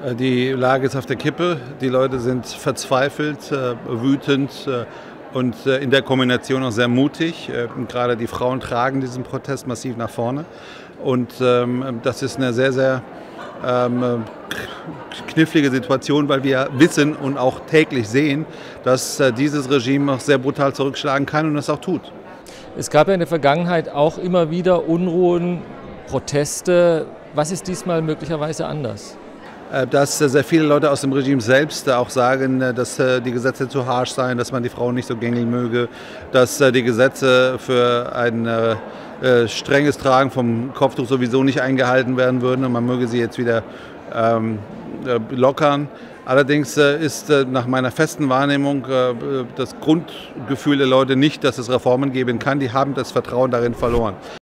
Die Lage ist auf der Kippe, die Leute sind verzweifelt, wütend und in der Kombination auch sehr mutig. Gerade die Frauen tragen diesen Protest massiv nach vorne und das ist eine sehr, sehr knifflige Situation, weil wir wissen und auch täglich sehen, dass dieses Regime auch sehr brutal zurückschlagen kann und das auch tut. Es gab ja in der Vergangenheit auch immer wieder Unruhen, Proteste. Was ist diesmal möglicherweise anders? Dass sehr viele Leute aus dem Regime selbst auch sagen, dass die Gesetze zu harsch seien, dass man die Frauen nicht so gängig möge, dass die Gesetze für ein strenges Tragen vom Kopftuch sowieso nicht eingehalten werden würden und man möge sie jetzt wieder lockern. Allerdings ist nach meiner festen Wahrnehmung das Grundgefühl der Leute nicht, dass es Reformen geben kann. Die haben das Vertrauen darin verloren.